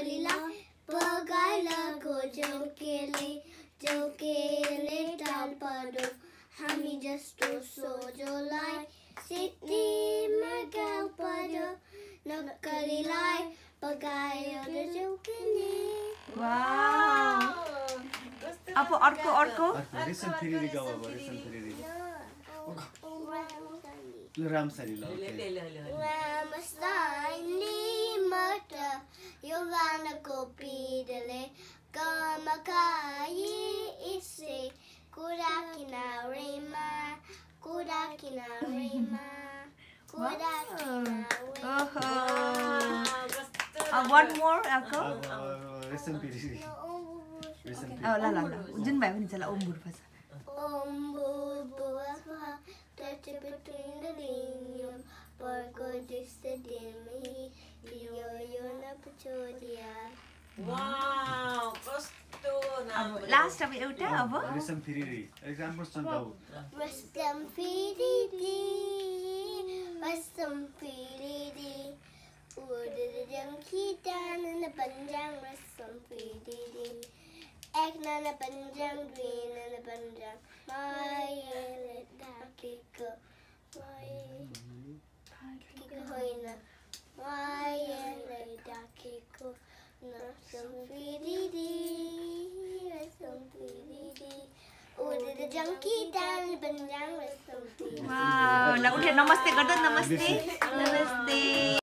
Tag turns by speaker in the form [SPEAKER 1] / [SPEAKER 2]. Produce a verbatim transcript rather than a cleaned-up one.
[SPEAKER 1] नक्कलीलाई बगाइलाको जोकेले जोकेले टाल पर्यो हामी जस्तो सोझोलाई सिटीमा गाउँ पर्यो नक्कलीलाई बगायो जोकेले
[SPEAKER 2] वाह अब अर्को अर्को
[SPEAKER 3] रेशम फेरि गाउँ अब रेशम फेरि रामसारी ल
[SPEAKER 1] रामसाली मट यो गानाको पिरले कमकाई इसे कुरा किनारेमा कुरा किनारेमा कुरा किनारेमा
[SPEAKER 2] one more अर्को
[SPEAKER 3] रेशम फेरि रेशम
[SPEAKER 2] ल ल ल जुन भाइ पनि छ ल ओम बुर्फा छ
[SPEAKER 1] Om bubuwa touch between the linyum Porco distadimi Yo yo na pachodia
[SPEAKER 4] Wow, कस्तो नाम
[SPEAKER 2] लास्ट अब एउटा अब
[SPEAKER 3] रेशम फेरि एक्जाम्पल सन्ताउ
[SPEAKER 1] Rastam firidi Rastam firidi Udah jam kita na panjang rastam firidi Ek nana panjang, dwi nana panjang Maya dakiko Maya dakiko hoina Maya dakiko Nasam firidi Nasam firidi Udah jam kita na panjang rastam firidi
[SPEAKER 2] वाह ल उठे नमस्ते गर्दा नमस्ते नमस्ते